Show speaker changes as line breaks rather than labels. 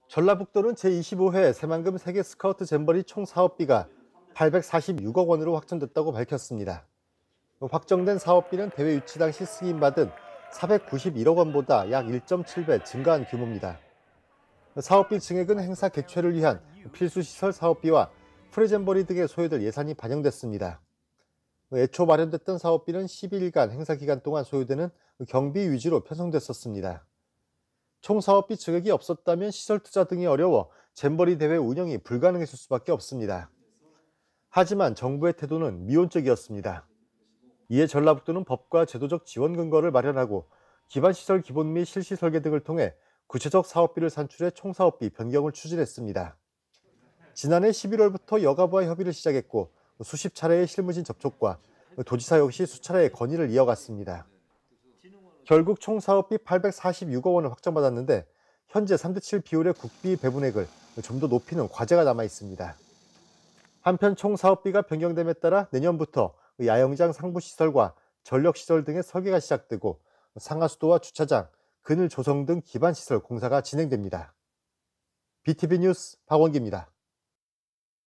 전라북도는 제25회 새만금 세계 스카우트 잼버리 총 사업비가 846억 원으로 확정됐다고 밝혔습니다. 확정된 사업비는 대회 유치 당시 승인받은 491억 원보다 약 1.7배 증가한 규모입니다. 사업비 증액은 행사 개최를 위한 필수시설 사업비와 프레잼버리 등에 소요될 예산이 반영됐습니다. 애초 마련됐던 사업비는 12일간 행사 기간 동안 소요되는 경비 위주로 편성됐었습니다. 총 사업비 증액이 없었다면 시설 투자 등이 어려워 잼버리 대회 운영이 불가능했을 수밖에 없습니다. 하지만 정부의 태도는 미온적이었습니다. 이에 전라북도는 법과 제도적 지원 근거를 마련하고 기반시설 기본 및 실시 설계 등을 통해 구체적 사업비를 산출해 총 사업비 변경을 추진했습니다. 지난해 11월부터 여가부와 협의를 시작했고 수십 차례의 실무진 접촉과 도지사 역시 수차례의 건의를 이어갔습니다. 결국 총 사업비 846억 원을 확정받았는데 현재 3대7 비율의 국비 배분액을 좀 더 높이는 과제가 남아 있습니다. 한편 총 사업비가 변경됨에 따라 내년부터 야영장 상부시설과 전력시설 등의 설계가 시작되고 상하수도와 주차장, 그늘 조성 등 기반시설 공사가 진행됩니다. BTV 뉴스 박원기입니다.